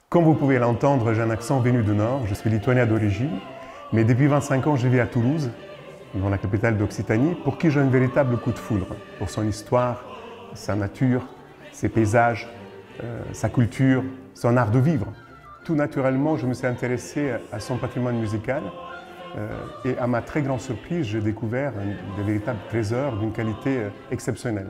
Comme vous pouvez l'entendre, j'ai un accent venu du Nord, je suis lituanien d'origine, mais depuis 25 ans, je vis à Toulouse, dans la capitale d'Occitanie, pour qui j'ai un véritable coup de foudre, pour son histoire, sa nature, ses paysages, sa culture, son art de vivre. Tout naturellement, je me suis intéressé à son patrimoine musical et à ma très grande surprise, j'ai découvert des véritables trésors d'une qualité exceptionnelle.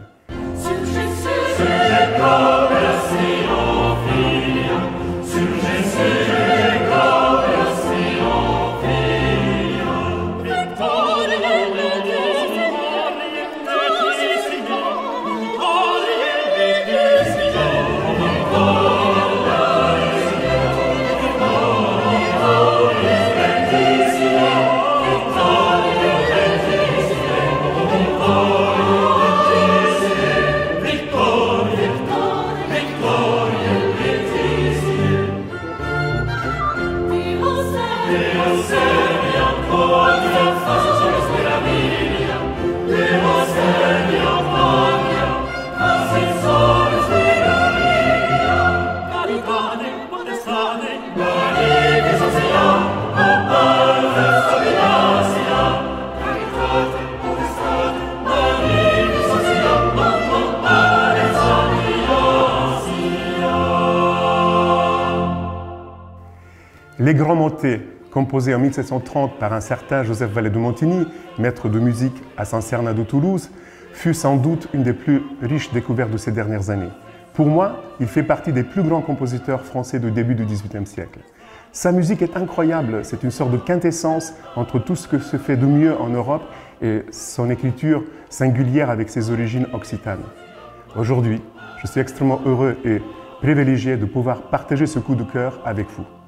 Les grands motets, composés en 1730 par un certain Joseph Vallée de Montigny, maître de musique à Saint-Sernin de Toulouse, fut sans doute une des plus riches découvertes de ces dernières années. Pour moi, il fait partie des plus grands compositeurs français du début du XVIIIe siècle. Sa musique est incroyable, c'est une sorte de quintessence entre tout ce que se fait de mieux en Europe et son écriture singulière avec ses origines occitanes. Aujourd'hui, je suis extrêmement heureux et privilégié de pouvoir partager ce coup de cœur avec vous.